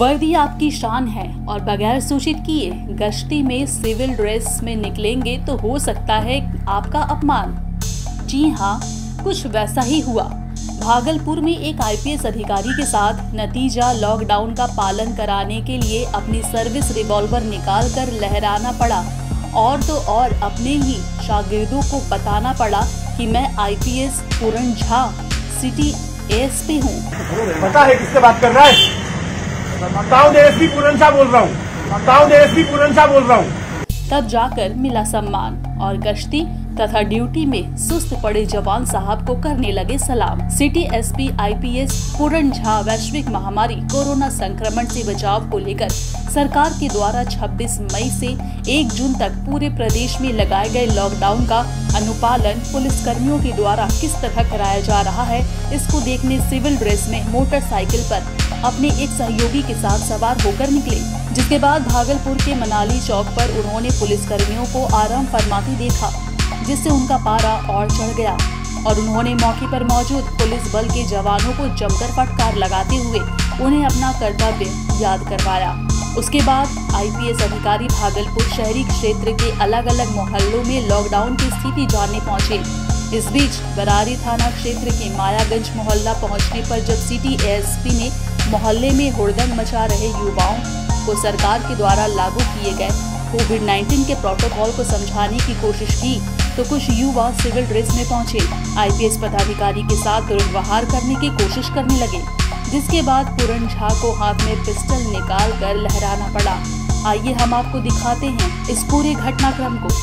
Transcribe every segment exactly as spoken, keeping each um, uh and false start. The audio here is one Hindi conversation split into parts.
वर्दी आपकी शान है और बगैर सूचित किए गश्ती में सिविल ड्रेस में निकलेंगे तो हो सकता है आपका अपमान। जी हाँ, कुछ वैसा ही हुआ। भागलपुर में एक आई पी एस अधिकारी के साथ नतीजा लॉकडाउन का पालन कराने के लिए अपनी सर्विस रिवॉल्वर निकालकर लहराना पड़ा और तो और अपने ही शागिर्दों को बताना पड़ा कि मैं I P S Puran Jha city A S P हूँ। पता है किससे बात कर रहा है? बताओ, A S P Puran Jha बोल रहा हूँ। बताओ, A S P Puran Jha बोल रहा हूँ। तब जाकर मिला सम्मान और गश्ती तथा ड्यूटी में सुस्त पड़े जवान साहब को करने लगे सलाम। City S P I P S Puran Jha वैश्विक महामारी कोरोना संक्रमण से बचाव को लेकर सरकार के द्वारा छब्बीस मई से एक जून तक पूरे प्रदेश में लगाए गए लॉकडाउन का अनुपालन पुलिस कर्मियों के द्वारा किस तरह कराया जा रहा है, इसको देखने सिविल ड्रेस में मोटरसाइकिल पर अपने एक सहयोगी के साथ सवार होकर निकले। जिसके बाद भागलपुर के मनाली चौक पर उन्होंने पुलिस कर्मियों को आराम फरमाते देखा, जिससे उनका पारा और चढ़ गया और उन्होंने मौके पर मौजूद पुलिस बल के जवानों को जमकर फटकार लगाते हुए उन्हें अपना कर्तव्य याद करवाया। उसके बाद आई पी एस अधिकारी भागलपुर शहरी क्षेत्र के अलग अलग मोहल्लों में लॉकडाउन की स्थिति जानने पहुंचे। इस बीच बरारी थाना क्षेत्र के मायागंज मोहल्ला पहुंचने पर जब सिटी ए एस पी ने मोहल्ले में हुड़दंग मचा रहे युवाओं को सरकार के द्वारा लागू किए गए कोविड नाइन्टीन के प्रोटोकॉल को समझाने की कोशिश की तो कुछ युवा सिविल ड्रेस में पहुंचे आई पी एस पदाधिकारी के साथ दुर्व्यवहार करने की कोशिश करने लगे, जिसके बाद पूरण झा को हाथ में पिस्टल निकाल कर लहराना पड़ा। आइए हम आपको दिखाते हैं इस पूरे घटनाक्रम को।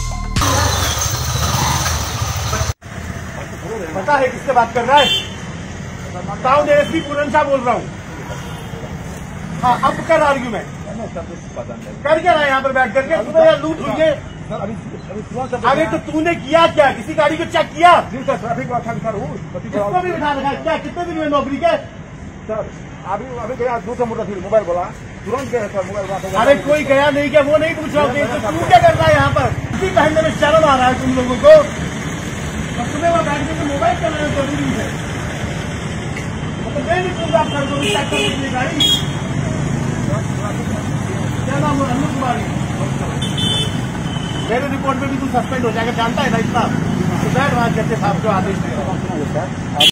पता है किससे बात कर रहा है? बताओ, A S P Puran Jha बोल रहा हूँ। हाँ, अब कर आर्ग्यूमेंट कर क्या रहा है यहाँ पर बैठ करके? लूट हुई है। अरे तो तूने किया क्या? किसी गाड़ी को चेक किया? ट्रैफिक इसको भी बिठा रखा है क्या? कितने दिन में नौकरी के? सर अभी अभी गया दूसरा मुद्दा फिर मोबाइल बोला तुरंत गया सर मोबाइल। अरे कोई गया नहीं क्या? वो नहीं पूछ रहा हूँ। तो तू क्या कर रहा है यहाँ पर? इसी पहनने में शर्म आ रहा है तुम लोगों को? तुम्हें वहाँ बैठ के मोबाइल चलाना जरूरी है। मतलब मैं नहीं पूछ आप कर दो चेक करने गाड़ी। क्या नाम है? अनु कुमारी। मेरे रिपोर्ट में भी तू सस्पेंड हो जाएगा, जानता है ना इतना? तो बैठ वहाँ जैसे साहब जो आदेश